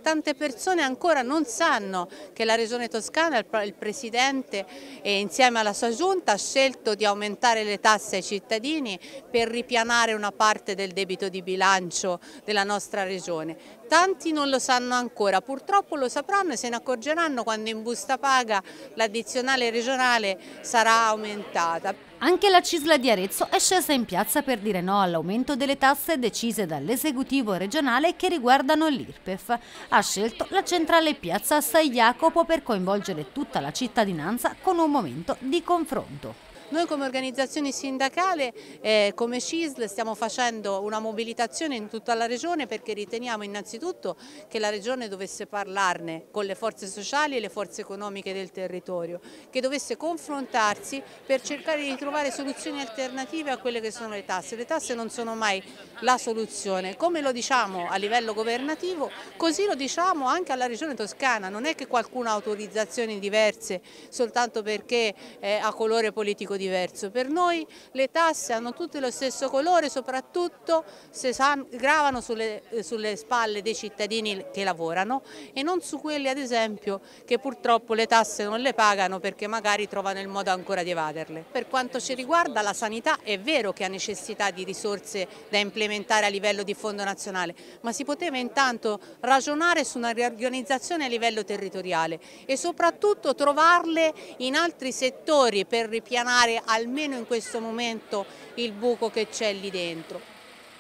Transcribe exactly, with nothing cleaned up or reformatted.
Tante persone ancora non sanno che la Regione Toscana, il, il Presidente eh, insieme alla sua Giunta ha scelto di aumentare le tasse ai cittadini per ripianare una parte del debito di bilancio della nostra Regione. Tanti non lo sanno ancora, purtroppo lo sapranno e se ne accorgeranno quando in busta paga l'addizionale regionale sarà aumentata. Anche la Cisla di Arezzo è scesa in piazza per dire no all'aumento delle tasse decise dall'esecutivo regionale che riguardano l'I R P E F. Ha scelto la centrale piazza San Jacopo per coinvolgere tutta la cittadinanza con un momento di confronto. Noi come organizzazione sindacale, eh, come Cisl, stiamo facendo una mobilitazione in tutta la Regione perché riteniamo innanzitutto che la Regione dovesse parlarne con le forze sociali e le forze economiche del territorio, che dovesse confrontarsi per cercare di trovare soluzioni alternative a quelle che sono le tasse. Le tasse non sono mai la soluzione, come lo diciamo a livello governativo, così lo diciamo anche alla Regione Toscana. Non è che qualcuno ha autorizzazioni diverse soltanto perché eh, ha colore politico diverso. Per noi le tasse hanno tutte lo stesso colore, soprattutto se gravano sulle, sulle spalle dei cittadini che lavorano e non su quelli ad esempio che purtroppo le tasse non le pagano perché magari trovano il modo ancora di evaderle. Per quanto ci riguarda la sanità è vero che ha necessità di risorse da implementare a livello di fondo nazionale, ma si poteva intanto ragionare su una riorganizzazione a livello territoriale e soprattutto trovarle in altri settori per ripianare almeno in questo momento il buco che c'è lì dentro.